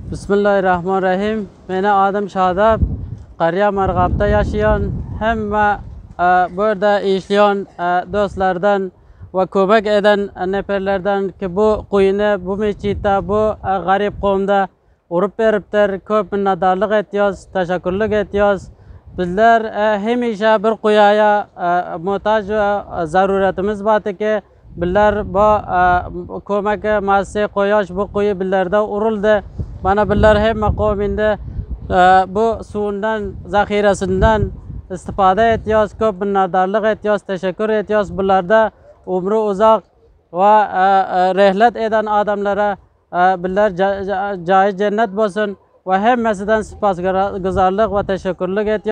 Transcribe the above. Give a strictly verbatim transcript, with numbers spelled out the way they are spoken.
Bismillahirrahmanirrahim. Beni adım Şadap. Qarya Margap'ta yaşayan hem e, burada işleyen e, dostlardan ve kömek eden neferlerden ki bu kuyunu, bu meçhitte, bu e, garip kavimde urup veriptir. Köp minnettarlık ediyoruz, teşekkürlük ediyoruz. Bizler e, hemişe bir kuyaya e, muhtaç ve e, zaruretimiz var ki bizler bu e, kömek mahsi koyaş bu kuyu bizlerde uruldu. Bana bizler hem makaminde e, bu suyundan, zahiresinden istifade ediyoruz, köp minnettarlık ediyoruz, teşekkür ediyoruz. Bunlarda umru uzak ve e, e, rehlet eden adamlara e, bizler ca, ca, caiz cennet olsun ve hemmesinden spasgızarlık ve teşekkürlük ediyoruz.